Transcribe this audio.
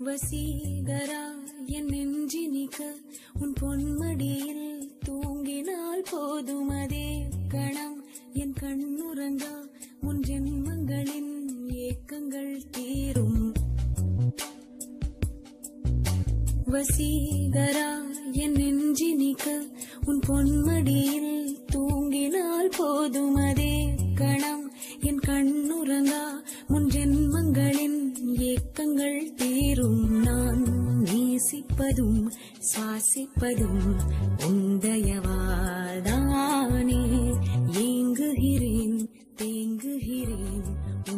வசீகரா என் நெஞ்சினிக்க உன் பொன்மடியில் தூங்கினால் போதும் அதே கணம் என் கண்ணுறங்கா உன் ஜென்மங்களின் ஏக்கங்கள் தீரும். வசீகரா என் நெஞ்சினிக்க உன் பொன்மடியில் தூங்கினால் போதும் அதே கணம் என் கண்ணுறங்கா உன் ஜென்மங்களின் ஏக்கங்கள் தீரும். நான் நேசிப்பதும் சுவாசிப்பதும் உந்தயவாதானே. ஏங்குகிறேன் தேங்குகிறேன்